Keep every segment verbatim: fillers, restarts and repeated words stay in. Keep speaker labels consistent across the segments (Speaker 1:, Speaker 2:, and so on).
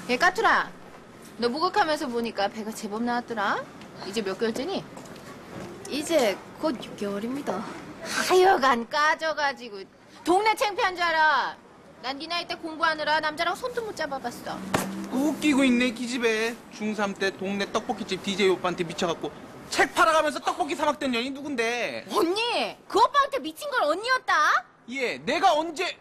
Speaker 1: 얘 까투라, 너 목욕하면서 보니까 배가 제법 나왔더라. 이제 몇 개월째니?
Speaker 2: 이제 곧 육 개월입니다.
Speaker 1: 하여간 까져가지고 동네 창피한 줄 알아. 난 네 나이 때 공부하느라 남자랑 손도 못 잡아봤어.
Speaker 3: 웃기고 있네 기집애. 중삼 때 동네 떡볶이집 디제이 오빠한테 미쳐갖고 책 팔아가면서 떡볶이 사 먹던 년이 누군데?
Speaker 1: 언니! 그 오빠한테 미친 건 언니였다?
Speaker 3: 얘 내가 언제...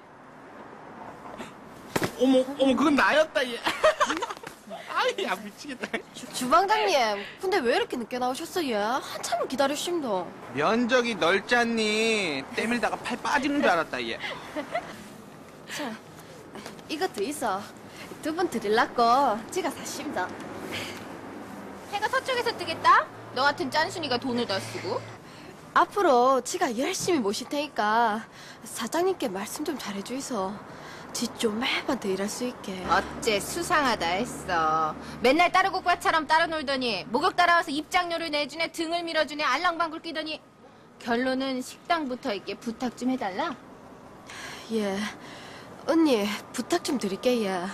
Speaker 3: 어머 어머 그건 나였다 얘. 아이 야 미치겠다.
Speaker 2: 주, 주방장님, 근데 왜 이렇게 늦게 나오셨어요? 한참을 기다리십니다.
Speaker 3: 면적이 넓잖니. 때밀다가 팔 빠지는 줄 알았다 얘.
Speaker 2: 자, 이것도 있어. 두 분 드릴라고 지가 사십니다.
Speaker 1: 해가 서쪽에서 뜨겠다? 너 같은 짠순이가 돈을 더 쓰고.
Speaker 2: 앞으로 지가 열심히 모실 테니까 사장님께 말씀 좀 잘해주이소. 지 좀 매번 더 일할 수 있게.
Speaker 1: 어째 수상하다 했어. 맨날 따르고과처럼 따라 놀더니 목욕 따라와서 입장료를 내주네, 등을 밀어주네, 알랑방글 끼더니 결론은 식당 붙어있게 부탁 좀 해달라?
Speaker 2: 예, 언니 부탁 좀 드릴게요.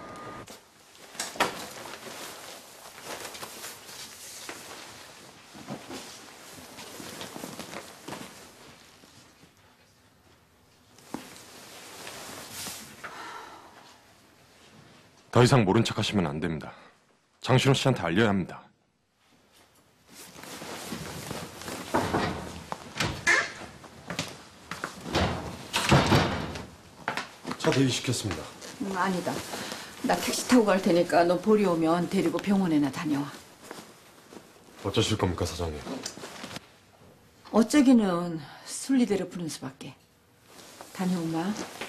Speaker 4: 더 이상 모른 척 하시면 안 됩니다. 장신호 씨한테 알려야 합니다. 차 대기시켰습니다.
Speaker 5: 음, 아니다. 나 택시 타고 갈 테니까 너 보리 오면 데리고 병원에나 다녀와.
Speaker 4: 어쩌실 겁니까, 사장님?
Speaker 5: 어쩌기는 순리대로 푸는 수밖에. 다녀오마.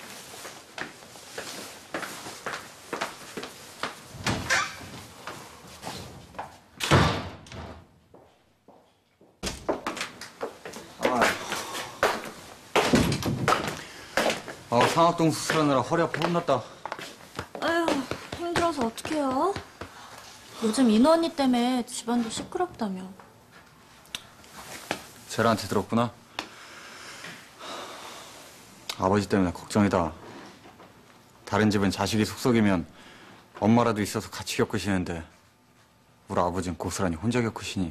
Speaker 6: 아, 상악동 수술하느라 허리 아파 혼났다.
Speaker 7: 아휴, 힘들어서 어떡해요? 요즘 인호 언니 때문에 집안도 시끄럽다며.
Speaker 6: 쟤한테 들었구나. 아버지 때문에 걱정이다. 다른 집은 자식이 속썩이면 엄마라도 있어서 같이 겪으시는데 우리 아버지는 고스란히 혼자 겪으시니.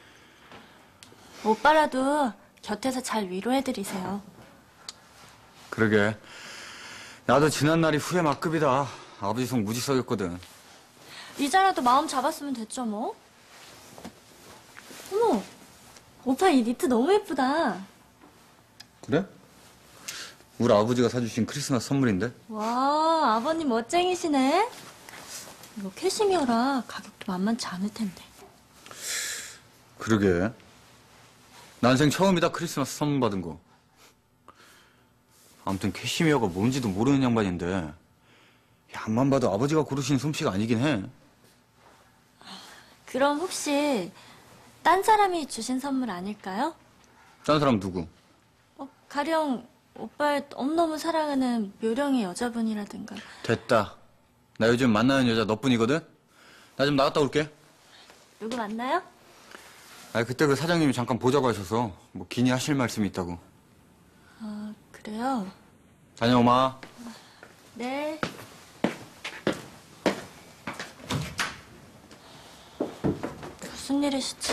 Speaker 7: 오빠라도 곁에서 잘 위로해드리세요.
Speaker 6: 그러게. 나도 지난 날이 후회 막급이다. 아버지 속 무지 썩였거든.
Speaker 7: 이제라도 마음 잡았으면 됐죠 뭐. 어머, 오빠 이 니트 너무 예쁘다.
Speaker 6: 그래? 우리 아버지가 사주신 크리스마스 선물인데?
Speaker 7: 와, 아버님 멋쟁이시네. 이거 캐시미어라 가격도 만만치 않을 텐데.
Speaker 6: 그러게. 난생 처음이다 크리스마스 선물 받은 거. 아무튼 캐시미어가 뭔지도 모르는 양반인데 앞만 봐도 아버지가 고르신 솜씨가 아니긴 해.
Speaker 7: 그럼 혹시 딴 사람이 주신 선물 아닐까요?
Speaker 6: 딴 사람 누구?
Speaker 7: 어, 가령 오빠를 너무너무 사랑하는 묘령의 여자분이라든가.
Speaker 6: 됐다. 나 요즘 만나는 여자 너뿐이거든? 나 좀 나갔다 올게.
Speaker 7: 누구 만나요?
Speaker 6: 아 그때 그 사장님이 잠깐 보자고 하셔서 뭐 기니 하실 말씀이 있다고.
Speaker 7: 아, 그래요?
Speaker 6: 다녀오마.
Speaker 7: 네. 무슨 일이시지?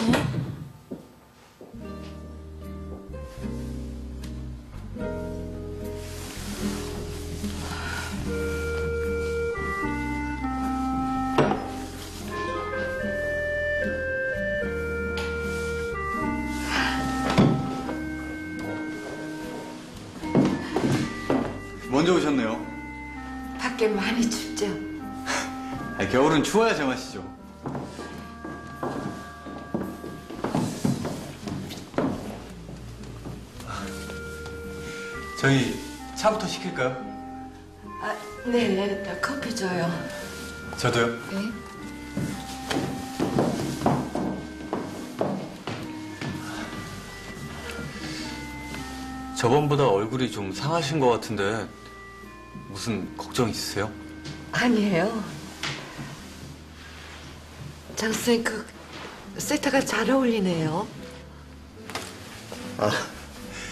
Speaker 6: 먼저 오셨네요.
Speaker 5: 밖에 많이 춥죠?
Speaker 6: 아, 겨울은 추워야 제맛이죠. 저희 차부터 시킬까요?
Speaker 5: 아, 네. 나 커피 줘요.
Speaker 6: 저도요.
Speaker 5: 네.
Speaker 6: 저번보다 얼굴이 좀 상하신 것 같은데 무슨 걱정 있으세요?
Speaker 8: 아니에요. 장수님 그 세트가 잘 어울리네요.
Speaker 6: 아,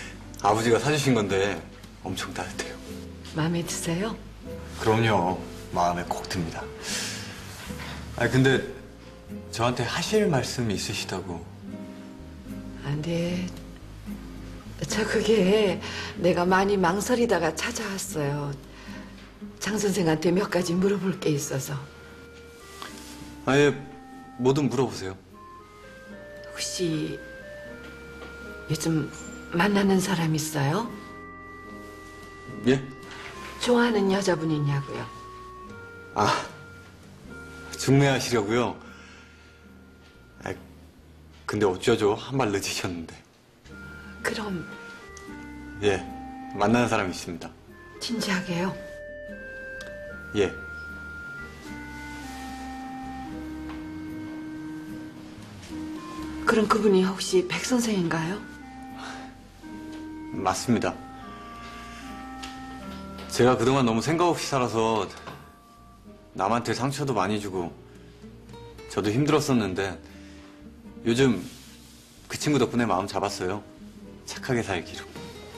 Speaker 6: 아버지가 사주신 건데 엄청 따뜻해요.
Speaker 8: 마음에 드세요?
Speaker 6: 그럼요.
Speaker 9: 마음에 콕 듭니다. 아 근데 저한테 하실 말씀이 있으시다고.
Speaker 8: 아, 네. 저 그게 내가 많이 망설이다가 찾아왔어요. 장 선생한테 몇 가지 물어볼 게 있어서.
Speaker 9: 아예 뭐든 물어보세요.
Speaker 8: 혹시 요즘 만나는 사람 있어요?
Speaker 9: 예?
Speaker 8: 좋아하는 여자분 있냐고요?
Speaker 9: 아 중매하시려고요? 아 근데 어쩌죠? 한 발 늦으셨는데.
Speaker 8: 그럼
Speaker 9: 예, 만나는 사람이 있습니다.
Speaker 8: 진지하게요?
Speaker 9: 예.
Speaker 8: 그럼 그분이 혹시 백 선생인가요?
Speaker 9: 맞습니다. 제가 그동안 너무 생각 없이 살아서 남한테 상처도 많이 주고 저도 힘들었었는데 요즘 그 친구 덕분에 마음 잡았어요. 착하게 살기로.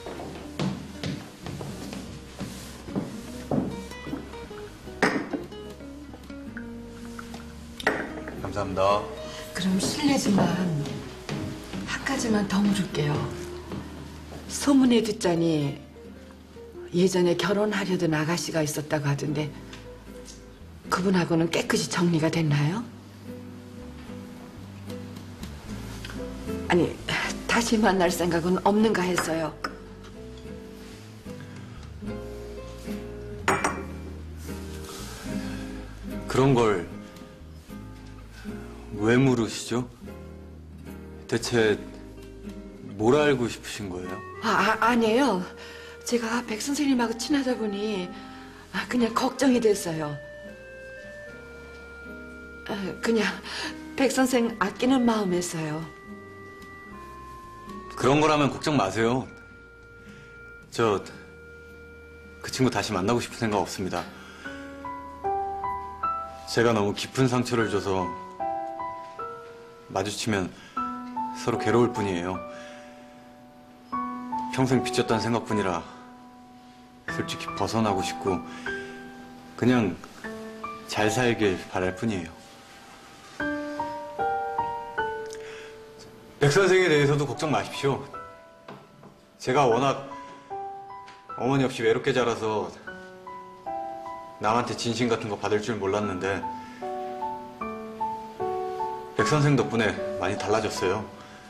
Speaker 9: 감사합니다.
Speaker 8: 그럼 실례지만 한 가지만 더 물을게요. 소문에 듣자니 예전에 결혼하려던 아가씨가 있었다고 하던데 그분하고는 깨끗이 정리가 됐나요? 아니, 다시 만날 생각은 없는가 해서요.
Speaker 9: 그런 걸 왜 물으시죠? 대체 뭘 알고 싶으신 거예요?
Speaker 8: 아, 아 아니에요. 제가 백 선생님하고 친하다 보니 아, 그냥 걱정이 됐어요. 아, 그냥 백 선생 아끼는 마음에서요.
Speaker 9: 그런 거라면 걱정 마세요. 저 그 친구 다시 만나고 싶은 생각 없습니다. 제가 너무 깊은 상처를 줘서 마주치면 서로 괴로울 뿐이에요. 평생 빚졌다는 생각뿐이라 솔직히 벗어나고 싶고 그냥 잘 살길 바랄 뿐이에요. 백 선생에 대해서도 걱정 마십시오. 제가 워낙 어머니 없이 외롭게 자라서 남한테 진심 같은 거 받을 줄 몰랐는데 백 선생 덕분에 많이 달라졌어요.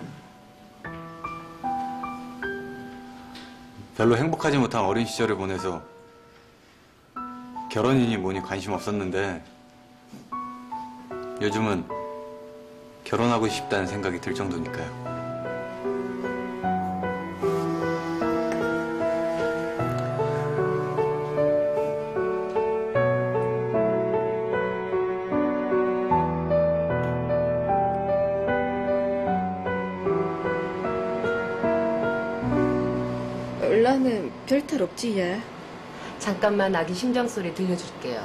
Speaker 9: 별로 행복하지 못한 어린 시절을 보내서 결혼이니 뭐니 관심 없었는데 요즘은 결혼하고 싶다는 생각이 들 정도니까요.
Speaker 2: 연락은 별탈 없지 얘.
Speaker 1: 잠깐만 아기 심장 소리 들려줄게요.